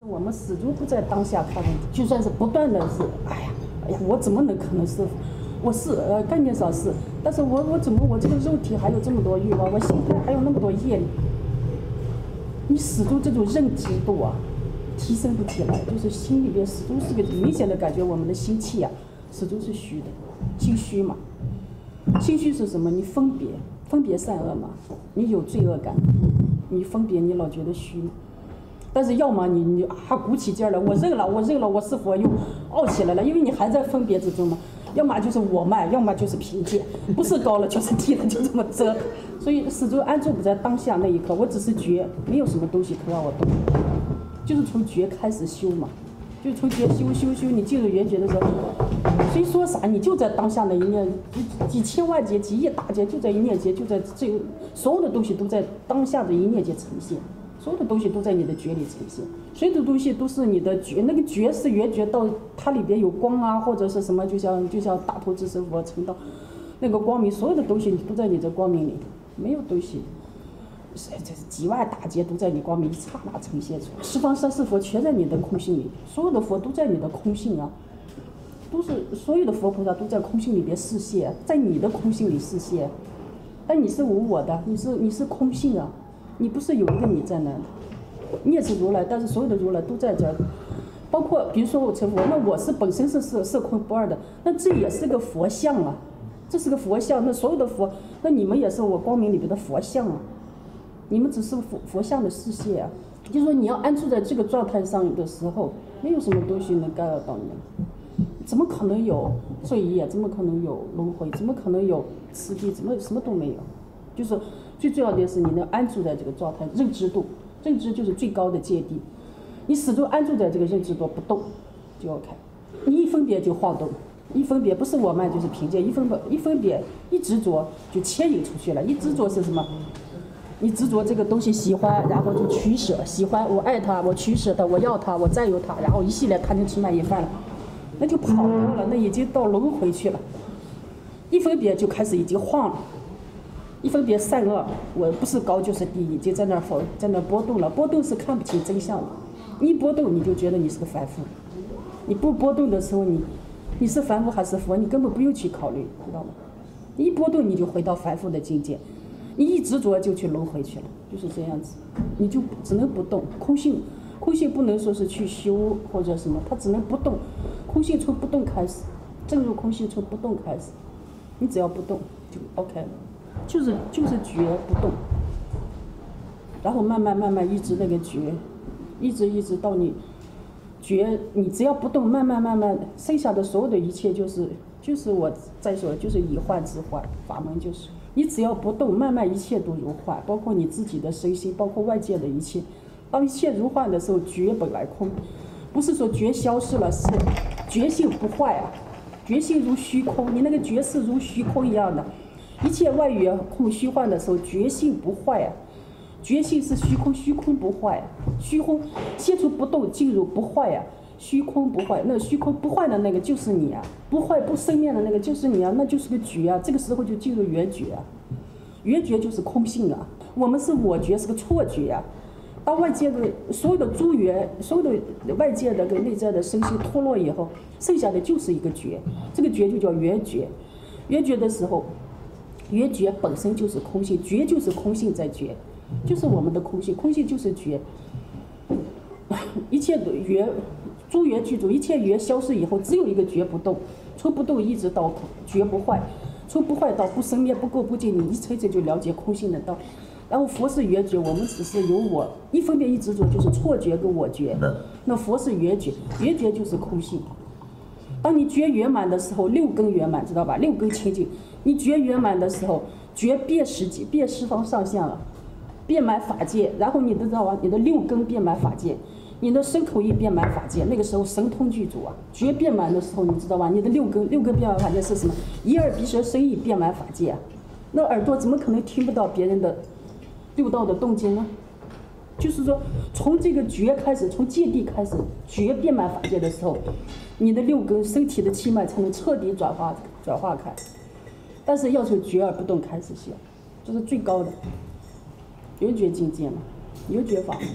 我们始终不在当下看问题，就算是不断的是，哎呀，我怎么能可能是，我是概念上是，但是我怎么我这个肉体还有这么多欲望，我心态还有那么多业力，你始终这种认知度啊，提升不起来，就是心里边始终是个明显的感觉，我们的心气啊，始终是虚的，心虚嘛。心虚是什么？你分别善恶嘛，你有罪恶感，你分别你老觉得虚。但是要么你还鼓起劲儿来，我认了，我是佛又傲起来了，因为你还在分别之中嘛。要么就是我慢，要么就是贫贱，不是高了就是低了，就这么折腾。所以始终安住不在当下那一刻，我只是觉，没有什么东西可让我动，就是从觉开始修嘛，就从觉修，你进入圆觉的时候，谁说啥你就在当下那一念，几千万劫、几亿大劫就在一念劫，就在这所有的东西都在当下的一念劫呈现。所有的东西都在你的觉里呈现，所有的东西都是你的觉，那个觉是圆觉到它里边有光啊，或者是什么，就像大头之身佛成道，那个光明，所有的东西都在你这光明里，没有东西，这几万大劫都在你光明一刹那呈现出来。十方三世佛全在你的空性里，所有的佛都在你的空性啊，都是所有的佛菩萨都在空性里边示现，在你的空性里示现，但你是无我的，你是空性啊。你不是有一个你在那的，你也是如来，但是所有的如来都在这儿，包括比如说我成佛，那我是本身是色空不二的，那这也是个佛像啊，这是个佛像，那所有的佛，那你们也是我光明里边的佛像啊，你们只是佛像的示现啊，就是说你要安住在这个状态上的时候，没有什么东西能干扰到你，怎么可能有罪业？怎么可能有轮回？怎么可能有次第？怎么什么都没有？就是最重要的是你能安住在这个状态，认知度，认知就是最高的界地。你始终安住在这个认知度不动，就 OK。你一分别就晃动，一分别不是我慢就是贫贱，一分别一执着就牵引出去了。一执着是什么？你执着这个东西喜欢，然后就取舍，喜欢我爱它，我取舍它，我要它，我占有它，然后一系列贪嗔痴慢疑犯了，那就跑掉了，那已经到轮回去了。一分别就开始已经晃了。一分别善恶，我不是高就是低，已经在那波动了。波动是看不清真相的，你一波动你就觉得你是个凡夫，你不波动的时候你是凡夫还是佛，你根本不用去考虑，知道吗？你一波动你就回到凡夫的境界，你一执着就去轮回去了，就是这样子，你就只能不动。空性不能说是去修或者什么，它只能不动。空性从不动开始，正入空性从不动开始，你只要不动就 OK 了。就是觉不动，然后慢慢一直那个觉，一直到你觉，你只要不动，慢慢，剩下的所有的一切就是我再说的，就是以幻之幻，法门就是你只要不动，慢慢一切都如幻，包括你自己的身心，包括外界的一切。当一切如幻的时候，觉本来空，不是说觉消失了，是觉性不坏啊，觉性如虚空，你那个觉是如虚空一样的。一切外缘空虚幻的时候，觉性不坏啊，觉性是虚空，虚空不坏啊，虚空先出不动，进入不坏啊，虚空不坏，那虚空不坏的那个就是你啊，不坏不生灭的那个就是你啊，那就是个觉啊，这个时候就进入圆觉啊，圆觉就是空性啊，我们是我觉，是个错觉啊。当外界的所有的诸缘，所有的外界的跟内在的身心脱落以后，剩下的就是一个觉，这个觉就叫圆觉。圆觉的时候，圆觉本身就是空性，觉就是空性在觉，就是我们的空性，空性就是觉。一切的缘，诸缘具足，一切缘消失以后，只有一个觉不动，从不动一直到觉不坏，从不坏到不生灭不垢不净，你一层层就了解空性的道。然后佛是圆觉，我们只是有我一分别一执着，就是错觉跟我觉。那佛是圆觉，圆觉就是空性。当你觉圆满的时候，六根圆满，知道吧？六根清净。你觉圆满的时候，觉遍十界，遍十方上下了，遍满法界。然后你知道吧？你的六根遍满法界，你的身口意遍满法界。那个时候神通具足啊，觉遍满的时候，你知道吧？你的六根遍满法界是什么？一耳鼻舌身意遍满法界啊。那耳朵怎么可能听不到别人的六道的动静呢？就是说，从这个觉开始，从界地开始，觉遍满法界的时候，你的六根身体的气脉才能彻底转化开。但是要从觉而不动开始修，这是最高的圆觉境界嘛，圆觉法，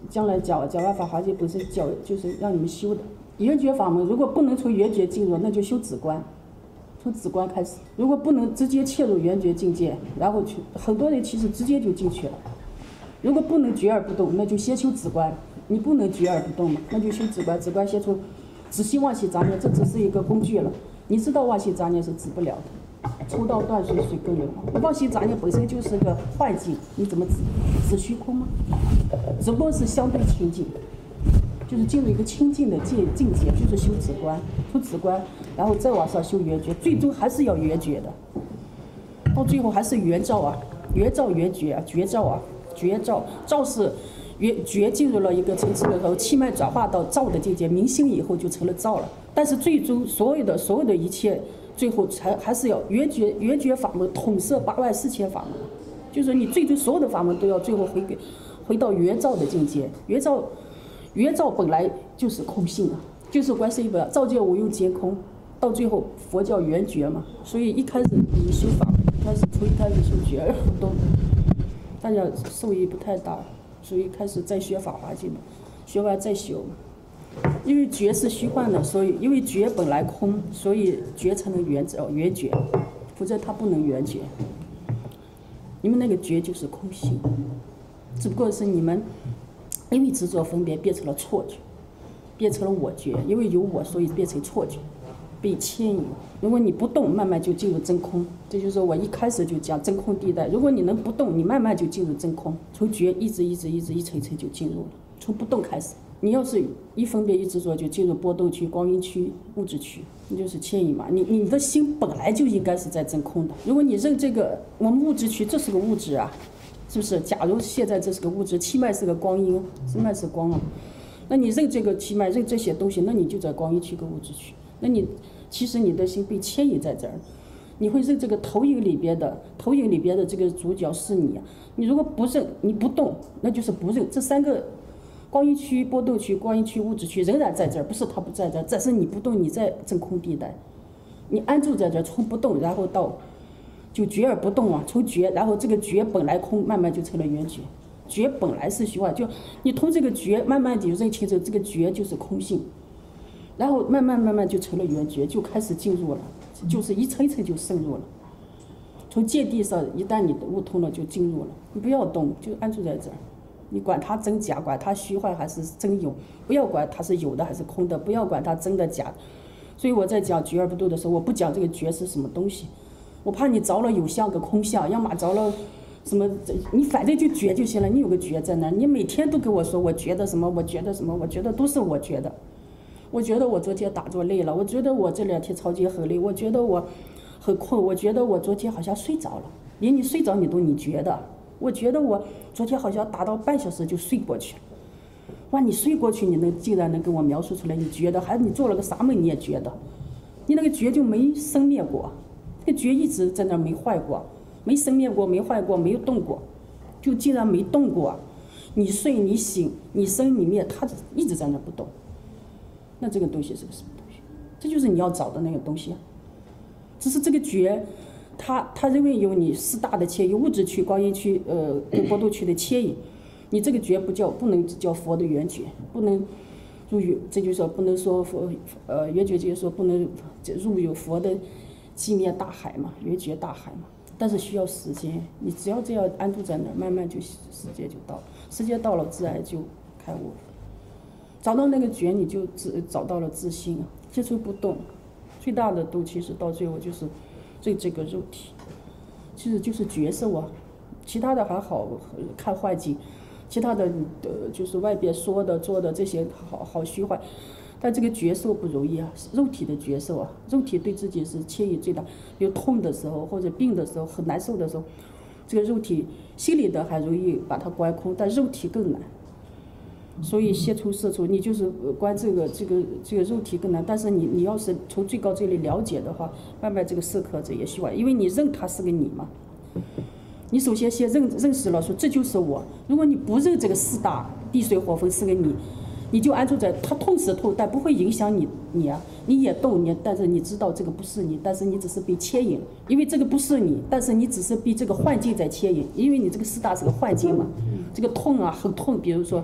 将来讲完法华经不是就是让你们修的圆觉法门，如果不能从圆觉进入，那就修止观，从止观开始。如果不能直接切入圆觉境界，然后很多人其实直接就进去了。如果不能觉而不动，那就先修止观。你不能觉而不动嘛，那就修止观。止观先出止息妄习杂念，这只是一个工具了。你知道妄习杂念是止不了的，抽刀断水水更流。妄习杂念本身就是个幻境，你怎么止虚空吗？只不过是相对清净，就是进入一个清净的境界，就是修止观，修止观，然后再往上修圆觉，最终还是要圆觉的。到最后还是圆照啊，圆照圆觉啊，觉照啊，觉照照是。觉进入了一个层次的时候，气脉转化到照的境界，明心以后就成了照了。但是最终所有的一切，最后还是要圆觉法门统摄84000法门，就是你最终所有的法门都要最后回到圆照的境界。圆照本来就是空性啊，就是观世音本照见无用皆空，到最后佛教圆觉嘛。所以一开始你修法，从一开始修觉而不动，大家受益不太大。所以开始再学法华经嘛，学完再修。因为觉是虚幻的，所以因为觉本来空，所以觉才能圆觉，否则它不能圆觉。你们那个觉就是空性，只不过是你们因为执着分别变成了错觉，变成了我觉，因为有我，所以变成错觉，被牵引。如果你不动，慢慢就进入真空。这就是我一开始就讲真空地带。如果你能不动，你慢慢就进入真空，从觉一层一层就进入了。从不动开始，你要是一分别一执着，就进入波动区、光阴区、物质区，那就是牵引嘛。你的心本来就应该是在真空的。如果你认这个我们物质区，这是个物质啊，是不是？假如现在这是个物质，气脉是个光阴，气脉是光啊。那你认这个气脉，认这些东西，那你就在光阴区跟物质区。那你其实你的心被牵引在这儿，你会认这个投影里边的这个主角是你。你如果不认，你不动，那就是不认。这三个光阴区、波动区、光阴区、物质区仍然在这儿，不是它不在这儿，只是你不动，你在真空地带，你安住在这儿，从不动，然后到就觉而不动啊，从觉，然后这个觉本来空，慢慢就成了圆觉。觉本来是虚幻，就你从这个觉慢慢地认清楚，这个觉就是空性。然后慢慢就成了圆觉，就开始进入了，就是一层一层就渗入了。从界地上，一旦你悟通了，就进入了。你不要动，就安住在这儿。你管它真假，管它虚幻还是真有，不要管它是有的还是空的，不要管它真的假的。所以我在讲觉而不动的时候，我不讲这个觉是什么东西，我怕你着了有相跟空相，要么着了什么，你反正就觉就行了。你有个觉在那，你每天都跟我说我觉得什么，我觉得什么，我觉得都是我觉得。我觉得我昨天打坐累了，我觉得我这2天抄经很累，我觉得我很困，我觉得我昨天好像睡着了，连你睡着你觉得，我觉得我昨天好像打到半小时就睡过去了。哇，你睡过去，竟然能跟我描述出来，你觉得，还是你做了个啥梦你也觉得，你那个觉就没生灭过，那个觉一直在那没坏过，没生灭过，没坏过，没有动过，就竟然没动过。你睡你醒你生你灭，它一直在那不动。那这个东西是个什么东西？这就是你要找的那个东西啊。只是这个觉，它认为有你4大的牵引，物质区、光阴区、跟波动区的牵引。你这个觉不能叫佛的圆觉，不能入有，这就是说不能说佛圆觉就是说不能入有佛的寂灭大海嘛，圆觉大海嘛。但是需要时间，你只要这样安住在那儿，慢慢就时间就到了，时间到了自然就开悟了。找到那个觉，你就找到了自信啊，接触不动，最大的动其实到最后就是这个肉体，其实就是觉受啊，其他的还好看幻境，其他的就是外边说的做的这些好虚幻，但这个觉受不容易啊，肉体的觉受啊，肉体对自己是牵引最大，有痛的时候或者病的时候很难受的时候，这个肉体心里的还容易把它观空，但肉体更难。所以先出色出，你就是观这个肉体更难，但是你要是从最高这里了解的话，慢慢这个色刻者也虚幻，因为你认它是个你嘛。你首先认识了说这就是我，如果你不认这个4大地水火风是个你就安住在它痛是痛，但不会影响你啊，你也动但是你知道这个不是你，但是你只是被牵引，因为这个不是你，但是你只是被这个幻境在牵引，因为你这个4大是个幻境嘛，这个痛啊很痛，比如说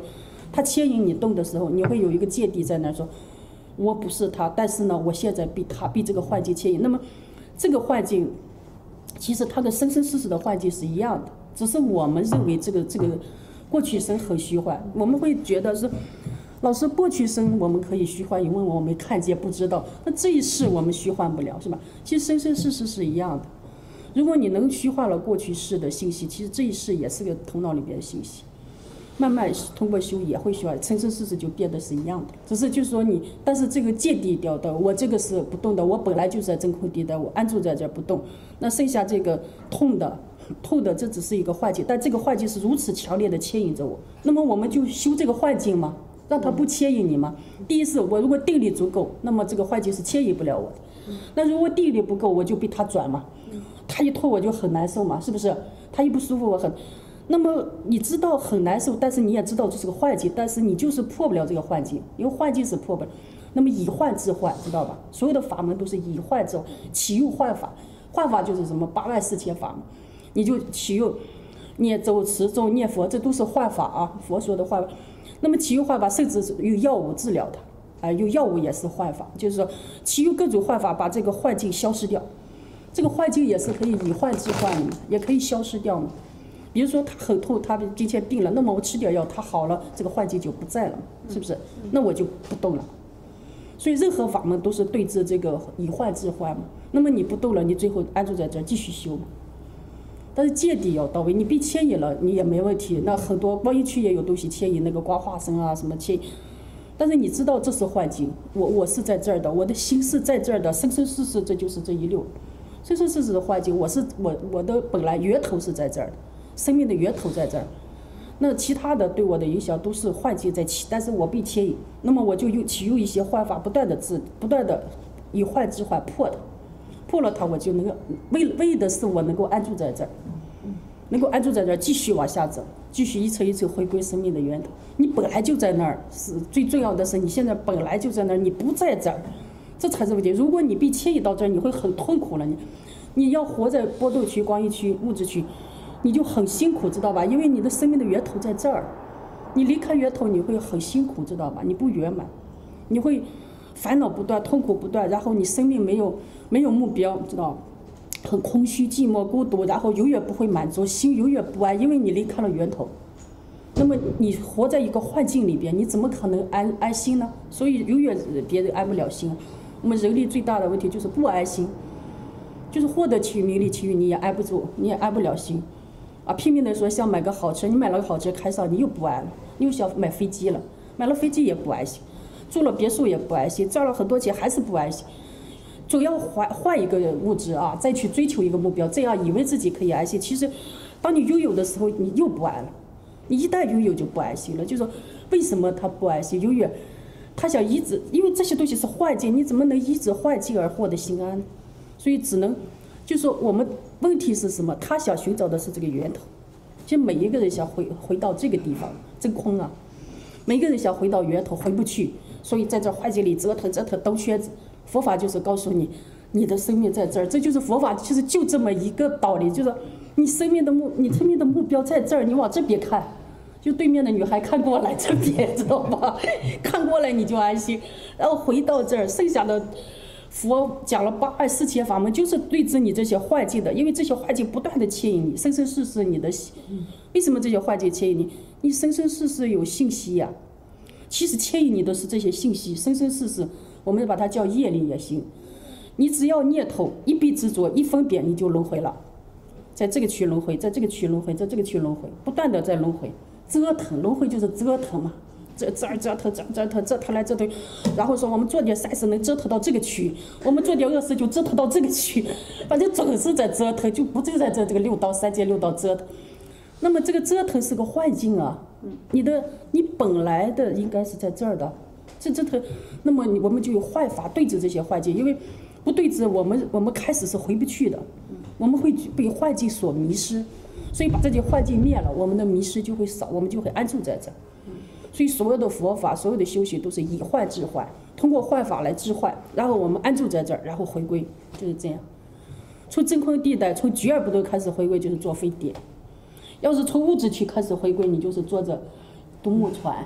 他牵引你动的时候，你会有一个芥蒂在那儿说，我不是他，但是呢，我现在被这个幻境牵引。那么这个幻境，其实它跟生生世世的幻境是一样的，只是我们认为这个过去生很虚幻，我们会觉得是。老师，过去生我们可以虚幻，因为我们看见不知道，那这一世我们虚幻不了，是吧？其实生生世世是一样的。如果你能虚化了过去世的信息，其实这一世也是个头脑里边的信息。慢慢通过修也会虚化，生生世世就变得是一样的。只是就是说你，但是这个芥蒂掉的，我这个是不动的，我本来就在真空地带，我安住在这不动。那剩下这个痛的，这只是一个幻境，但这个幻境是如此强烈的牵引着我。那么我们就修这个幻境吗？让它不牵引你吗？第一是我如果定力足够，那么这个幻境是牵引不了我的。那如果定力不够，我就被它转嘛，它一拖我就很难受嘛，是不是？它一不舒服我很，那么你知道很难受，但是你也知道这是个幻境，但是你就是破不了这个幻境，因为幻境是破不了。那么以幻治幻，知道吧？所有的法门都是以幻治幻，启用幻法，幻法就是什么84000法门，你就启用念咒、持咒、念佛，这都是幻法啊，佛说的幻法。那么启用幻法，甚至是有药物治疗它，有药物也是幻法，就是说启用各种幻法，把这个幻境消失掉。这个幻境也是可以以幻治幻的，也可以消失掉嘛。比如说他很痛，他今天病了，那么我吃点药，他好了，这个幻境就不在了，是不是？那我就不动了。所以任何法门都是对治这个以幻治幻嘛。那么你不动了，你最后安住在这儿继续修嘛。但是芥蒂要到位，你被牵引了，你也没问题。那很多光阴区也有东西牵引，那个光化身啊什么牵引。但是你知道这是幻境，我是在这儿的，我的心是在这儿的，生生世世这就是这一溜，生生世世的幻境，我的本来源头是在这儿的，生命的源头在这儿。那其他的对我的影响都是幻境在起，但是我被牵引，那么我就启用一些幻法，不断的以幻治幻破它。破了它，我就能够为的是我能够安住在这儿，能够安住在这儿，继续往下走，继续一层一层回归生命的源头。你本来就在那儿，是最重要的是你现在本来就在那儿，你不在这儿，这才是问题。如果你被牵引到这儿，你会很痛苦了。你要活在波动区、光阴区、物质区，你就很辛苦，知道吧？因为你的生命的源头在这儿，你离开源头，你会很辛苦，知道吧？你不圆满，你会烦恼不断，痛苦不断，然后你生命没有目标，知道，很空虚、寂寞、孤独，然后永远不会满足，心永远不安，因为你离开了源头。那么你活在一个幻境里边，你怎么可能安心呢？所以永远别人安不了心。我们人类最大的问题就是不安心，就是获得情名利情欲你也安不住，你也安不了心，啊，拼命的说想买个好车，你买了个好车开上，你又不安了，你又想买飞机了，买了飞机也不安心，住了别墅也不安心，赚了很多钱还是不安心。总要换一个物质啊，再去追求一个目标，这样以为自己可以安心。其实，当你拥有的时候，你又不安了。你一旦拥有就不安心了。就是说，为什么他不安心？永远，他想依止，因为这些东西是幻境，你怎么能依止幻境而获得心安？所以只能，就是说我们问题是什么？他想寻找的是这个源头。其实每一个人想回到这个地方，真空啊！每一个人想回到源头，回不去，所以在这幻境里折腾兜圈子。佛法就是告诉你，你的生命在这儿，这就是佛法，其实就这么一个道理，就是你生命的目标在这儿，你往这边看，就对面的女孩看过来这边，知道吧？看过来你就安心，然后回到这儿，剩下的佛讲了84000法门，就是对治你这些幻境的，因为这些幻境不断的牵引你，生生世世你的，为什么这些幻境牵引你？你生生世世有信息呀，其实牵引你的是这些信息，生生世世。我们把它叫业力也行，你只要念头一被执着一分别，你就轮回了，在这个区轮回，在这个区轮回，在这个区轮回，不断的在轮回，折腾，轮回就是折腾嘛，这儿折腾来折腾，然后说我们做点善事能折腾到这个区，我们做点恶事就折腾到这个区，反正总是在折腾，就不就在这个六道三界六道折腾。那么这个折腾是个幻境啊，你本来的应该是在这儿的。这腾，那么我们就有幻法对治这些幻境，因为不对治，我们开始是回不去的，我们会被幻境所迷失，所以把这些幻境灭了，我们的迷失就会少，我们就会安住在这。所以所有的佛法，所有的修行都是以幻治幻，通过幻法来治幻，然后我们安住在这儿，然后回归，就是这样。从真空地带，从觉而不动开始回归，就是坐飞碟；要是从物质区开始回归，你就是坐着独木船。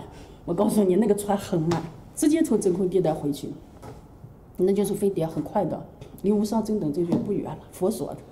我告诉你，那个船很慢，直接从真空地带回去，那就是飞碟很快的，离无上正等正觉不远了，佛说的，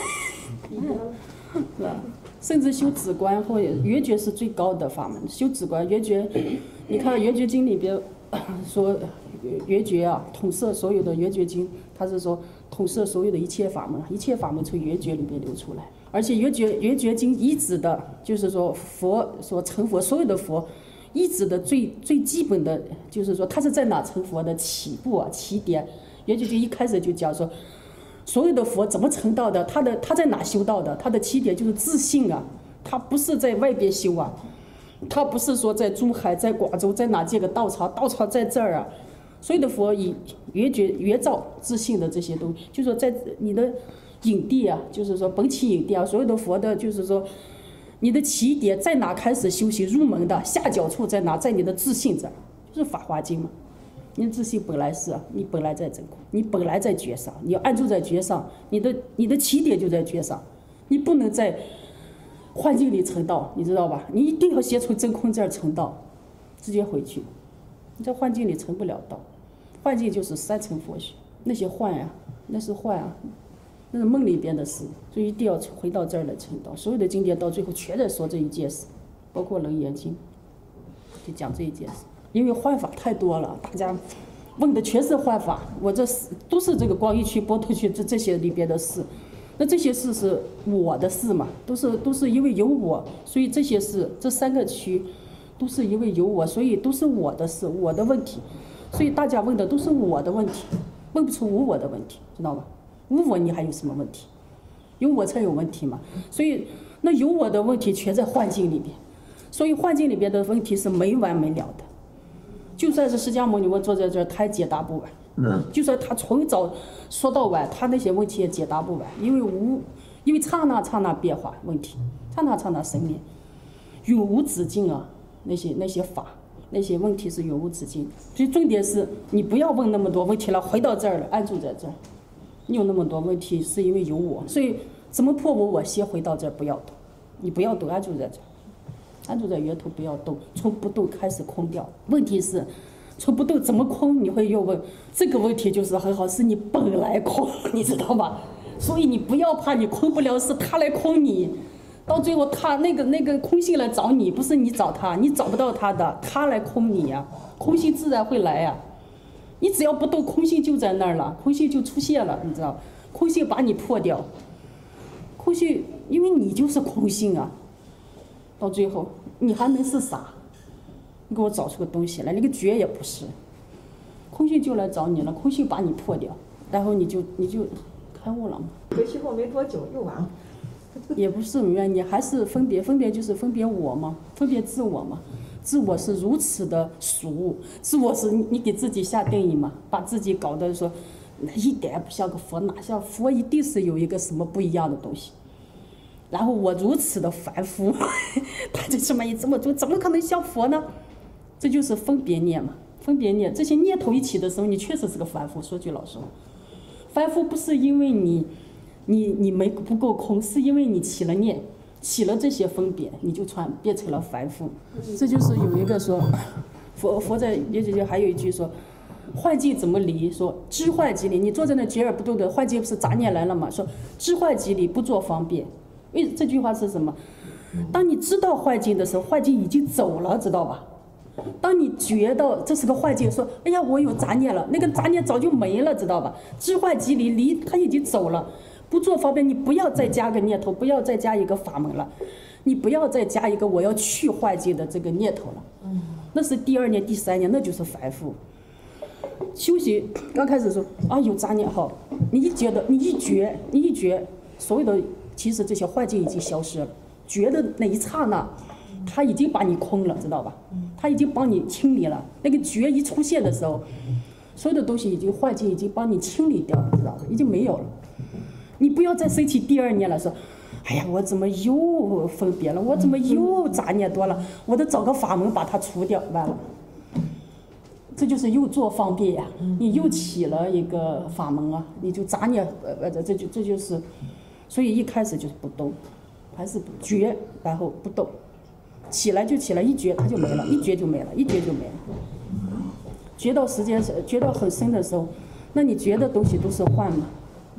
是吧？甚至修止观或圆觉是最高的法门，修止观圆觉，你看圆觉经里边说圆觉啊，统摄所有的圆觉经，他是说统摄所有的一切法门，一切法门从圆觉里边流出来。而且圆觉经依止的，就是说佛说成佛，所有的佛依止的最基本的，就是说他是在哪成佛的起步啊，起点。圆觉经一开始就讲说，所有的佛怎么成道的，他在哪修道的，他的起点就是自信啊，他不是在外边修啊，他不是说在珠海、在广州、在哪建个道场，道场在这儿啊。所有的佛以圆照自信的这些东西，就是说在你的影地啊，就是说本起影地啊，所有的佛的，就是说你的起点在哪开始修行入门的下脚处在哪，在你的自信这儿，就是《法华经》嘛。你的自信本来是你本来在真空，你本来在觉上，你要安住在觉上，你的起点就在觉上，你不能在幻境里成道，你知道吧？你一定要先从真空这儿成道，直接回去。你在幻境里成不了道，幻境就是三层佛学，那些幻呀，那是幻啊，那是梦里边的事，所以一定要回到这儿来成道。所有的经典到最后全在说这一件事，包括《楞严经》，就讲这一件事。因为幻法太多了，大家问的全是幻法，我这都是这个光一区、波头区这些里边的事。那这些事是我的事嘛，都是因为有我，所以这些事这三个区都是因为有我，所以都是我的事，我的问题。所以大家问的都是我的问题，问不出无我的问题，知道吧？无我你还有什么问题？有我才有问题嘛。所以那有我的问题全在幻境里边，所以幻境里边的问题是没完没了的。就算是释迦牟尼佛坐在这儿，他也解答不完。就算他从早说到晚，他那些问题也解答不完，因为刹那刹那变化问题，刹那刹那生灭，永无止境啊！那些法，那些问题是永无止境。所以重点是你不要问那么多问题了，回到这儿了，安住在这儿。你有那么多问题，是因为有我，所以怎么破我？先回到这儿，不要动，你不要动，安住在这儿。安住在源头，不要动，从不动开始空掉。问题是，从不动怎么空？你会又问这个问题，就是很好，是你本来空，你知道吧？所以你不要怕你空不了，是他来空你，到最后他那个空性来找你，不是你找他，你找不到他的，他来空你呀，空性自然会来呀。你只要不动，空性就在那儿了，空性就出现了，你知道？空性把你破掉，空性因为你就是空性啊。到最后你还能是啥？你给我找出个东西来，那个觉也不是，空性就来找你了，空性把你破掉，然后你就开悟了嘛。 回去后没多久又完了。 也不是没完，你还是分别就是分别我嘛，分别自我嘛，自我是如此的俗，自我是你给自己下定义嘛，把自己搞得说一点也不像个佛，哪像佛一定是有一个什么不一样的东西。然后我如此的凡夫，他就这么一这么做，怎么可能像佛呢？这就是分别念嘛，分别念，这些念头一起的时候，你确实是个凡夫。说句老实话，凡夫不是因为你不够空，是因为你起了念，起了这些分别，你就变成了凡夫。这就是有一个说，佛在也就还有一句说，幻境怎么离？说知幻即离。你坐在那觉而不动的幻境，不是杂念来了嘛？说知幻即离，不作方便。这句话是什么？当你知道幻境的时候，幻境已经走了，知道吧？当你觉到这是个幻境，说哎呀我有杂念了，那个杂念早就没了，知道吧？知幻即离，它已经走了。不做方便，你不要再加个念头，不要再加一个法门了，你不要再加一个我要去幻境的这个念头了。那是第二念、第三念，那就是凡夫。修行刚开始说啊有杂念好，你一觉，所有的其实这些幻境已经消失了，觉的那一刹那，他已经把你空了，知道吧？他已经帮你清理了。那个觉一出现的时候，所有的东西幻境已经帮你清理掉了，知道吧？已经没有了。你不要再升起第二念了，说，哎呀，我怎么又分别了？我怎么又杂念多了？我得找个法门把它除掉，完了。这就是又做方便呀，你又起了一个法门啊，你就杂念，这就是，所以一开始就是不动，还是觉，然后不动， 起来就起来，一觉它就没了，一觉就没了，一觉就没了。觉到时间觉到很深的时候，那你觉的东西都是幻嘛？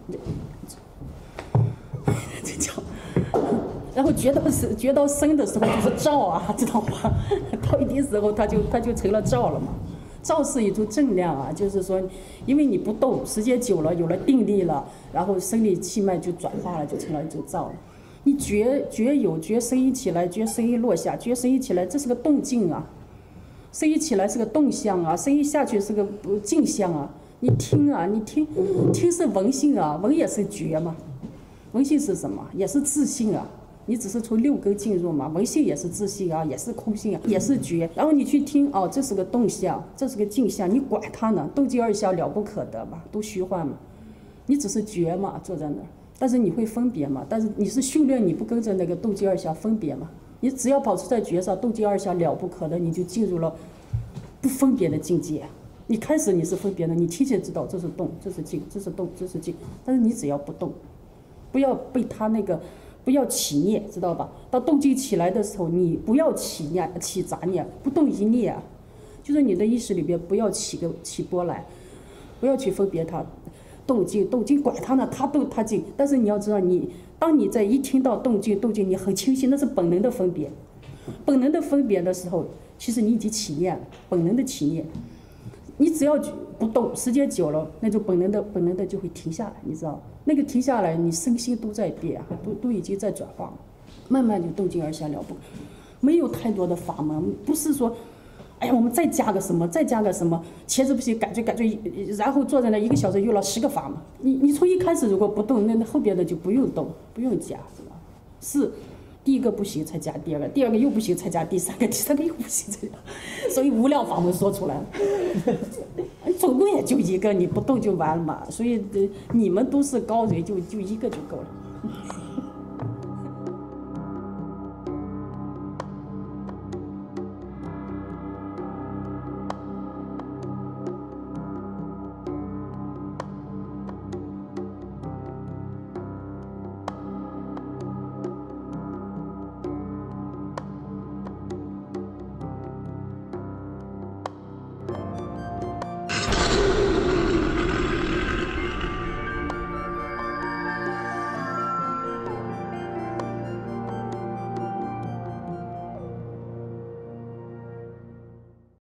这叫，然后觉到深的时候就是照啊，知道吗？到一定时候它就成了照了嘛。照是一种正量啊，就是说，因为你不动，时间久了有了定力了，然后生理气脉就转化了，就成了一种照了。你觉有觉声音起来，觉声音落下，觉声音起来，这是个动静啊。声音起来是个动向啊，声音下去是个静向啊。你听啊，你听是闻性啊，闻也是觉嘛。闻性是什么？也是自性啊。你只是从六根进入嘛，闻性也是自性啊，也是空性啊，也是觉。然后你去听哦，这是个动向，这是个静向，你管它呢？动静二相了不可得嘛，都虚幻嘛。你只是觉嘛，坐在那儿，但是你会分别嘛？但是你是训练你不跟着那个动静二相分别嘛？你只要保持在觉上，动静二相了不可得，你就进入了不分别的境界。你开始你是分别的，你提前知道这是动，这是静，这是动，这是静，但是你只要不动，不要被他那个。不要起念，知道吧？到动静起来的时候，你不要起念、起杂念，不动一念，就是你的意识里边不要起波来，不要去分别它，动静管它呢，它动它静。但是你要知道，当你在一听到动静，你很清晰，那是本能的分别。本能的分别的时候，其实你已经起念了，本能的起念。你只要不动，时间久了，那就本能的就会停下来，你知道？那个停下来，你身心都在变，都已经在转化了，慢慢就动静而相了不，没有太多的法门，不是说，哎呀，我们再加个什么，茄子不行，感觉，然后坐在那1个小时用了10个法门。你从一开始如果不动，那后边的就不用动，不用加，是吧？是。第一个不行才加第二个，第二个又不行才加第三个，第三个又不行才加，所以无量法门说出来了。总共也就一个，你不动就完了嘛。所以你们都是高人，就一个就够了。